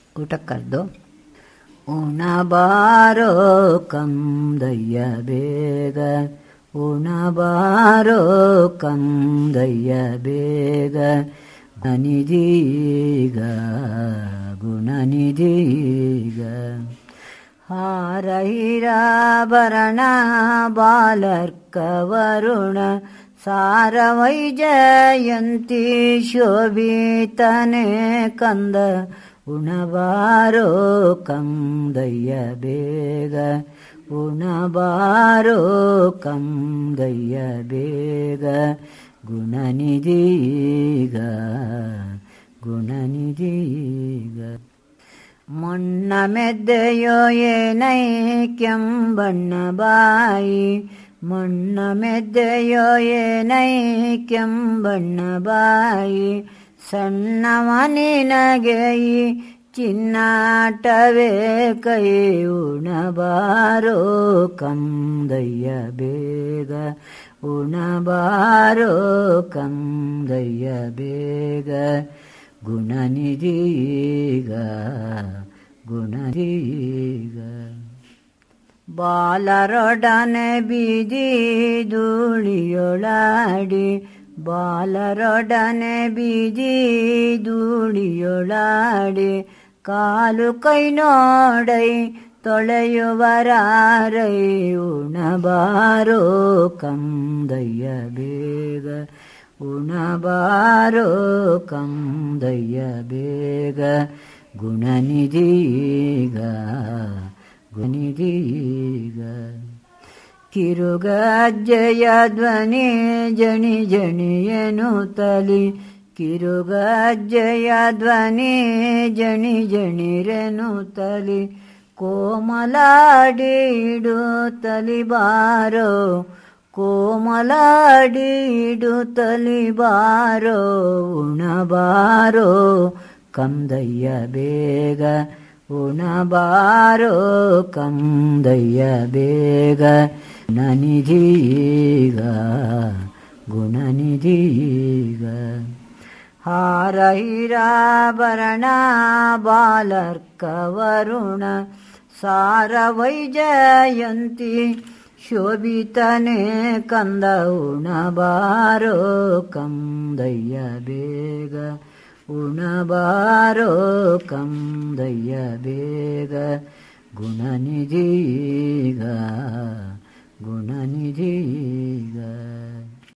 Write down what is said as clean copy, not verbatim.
ಊಟಕ್ಕೆ ಕರೆದು ಉಣಬಾರೋ ಕಂದಯ್ಯ ಬೇಗ, ಉಣಬಾರೋ ಕಂದಯ್ಯ ಬೇಗ, ಗುಣನಿಧೀಗ ಗುಣನಿಧೀಗ. ಹಾರಹಿರಾಭರಣ ಬಾಲರ್ಕವರುಣ ಸಾರವೈಜಯಂತಿ ಶೋಭಿತನೆ ಕಂದ, ಉಣಬಾರೋ ಕಂದಯ್ಯ ಬೇಗ, ಉಣಬಾರೋ ಕಂದಯ್ಯ ಬೇಗ, ಗುಣನಿಧೀಗ ಗುಣನಿಧೀಗ. ಮೊನ್ನ ಮೆದ್ದೆಯೋ ಏನೈಕ್ಯಂಬಣ್ಣ ಬಾಯಿ, ಮೊನ್ನ ಮೆದ್ದೆಯೋ ಏನೈಕ್ಯಂಬಣ್ಣ ಬಾಯಿ, ಸಣ್ಣವನಿನಗೆ ಈ ಚಿನ್ನಾಟವೇ ಕೈ, ಉಣಬಾರೋ ಕಂದಯ್ಯ ಬೇಗ, ಉಣಬಾರೋ ಕಂದಯ್ಯ ಬೇಗ, ಗುಣನಿಧೀಗ ಗುಣನಿಧೀಗ. ಬಾಲರೊಡನೆ ಬೀದಿ ಧೂಳಿಯೊಳಾಡಿ, ಬಾಲರೊಡನೆ ಬೀದಿ ಧೂಳಿಯೊಳಾಡಿ, ಕಾಲು ಕೈ ನೋಡೈ ತೊಳೆಯುವರಾರೈ, ಉಣಬಾರೋ ಕಂದಯ್ಯ ಬೇಗ, ಉಣಬಾರೋ ಕಂದಯ್ಯ ಬೇಗ, ಗುಣನಿಧೀಗ ಗುಣನಿಧೀಗ. ಕಿರುಗಜ್ಜೆಯ ಧ್ವನಿ ಜಣಿ ಜಣಿ ಎನ್ನುತ್ತಲಿ, ಕಿರುಗಜ್ಜೆಯ ಧ್ವನಿ ಜಣಿ ಜಣಿರೆನ್ನುತ್ತಲಿ, ಕೋಮಲಾಡಿಡುತ್ತಲಿ ಬಾರೋ, ಕೋಮಲಾಡಿಡುತ್ತಲಿ ಬಾರೋ, ಉಣಬಾರೋ ಕಂದಯ್ಯ ಬೇಗ, ಉಣಬಾರೋ ಕಂದಯ್ಯ ಬೇಗ, ಗುಣನಿಧೀಗ ಗುಣನಿಧೀಗ. ಹಾರಹಿರಾಭರಣ ಬಾಲರ್ಕವರುಣ ಸಾರವೈಜಯಂತಿ ಶೋಭಿತನೆ ಕಂದ, ಉಣಬಾರೋ ಕಂದಯ್ಯ ಬೇಗ, ಉಣಬಾರೋ ಕಂದಯ್ಯ ಬೇಗ, ಗುಣನಿಧೀಗ ಗುಣನಿಧೀಗ.